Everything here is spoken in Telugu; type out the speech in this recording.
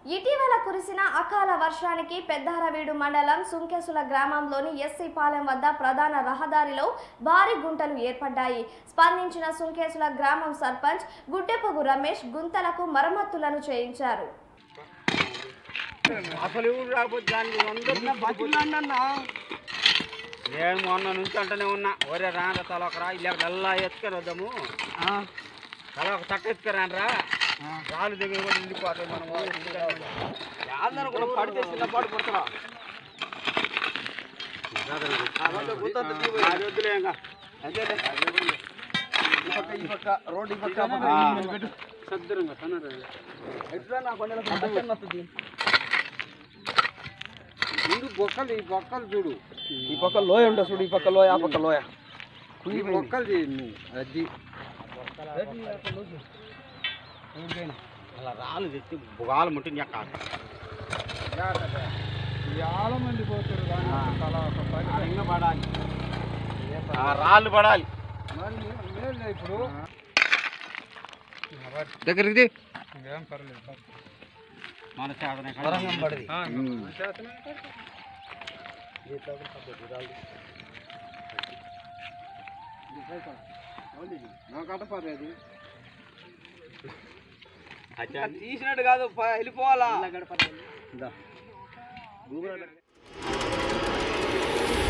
ఇటీవల కురిసిన అకాల వర్షానికి పెద్దారవీడు మండలం సుంకెసుల గ్రామంలోని ఎస్సీ పాలెం వద్ద ప్రధాన రహదారిలో భారీ గుంటలు ఏర్పడ్డాయి. స్పందించిన సుంకెసుల గ్రామం సర్పంచ్ గుట్టెపొగు రమేష్ గుంతలకు మరమ్మతులను చేయించారు. నేను మొన్న నుంచి అంటూనే ఉన్నా, ఒరే రాను తలొకరా ఇలా ఎత్తుకొని వద్దాము, తల ఒక చక్క ఎత్తుకురానరా, రాళ్ళు దగ్గర కూడా వెళ్ళిపోతాయి. మనం కూడా పడితే చిన్నపాటు పడతారా ఈ పక్క రోడ్డు ఈ పక్క ముందు బొక్కలు, ఈ బొక్కలు చూడు, ఈ పక్క లోయ ఉండదు చూడు, ఈ పక్క లోయ ఆ పక్క లోయ, ఈ బొక్కలు అది అలా రాళ్ళు తెచ్చి బుగాలు ముట్టి చాలా మంది పోతారు కానీ పడాలి, రాళ్ళు పడాలి. ఇప్పుడు దగ్గరికి ఏం పర్లేదు, మన చేతనే పడది తీసినట్టు కాదు, వెళ్ళిపోవాలా.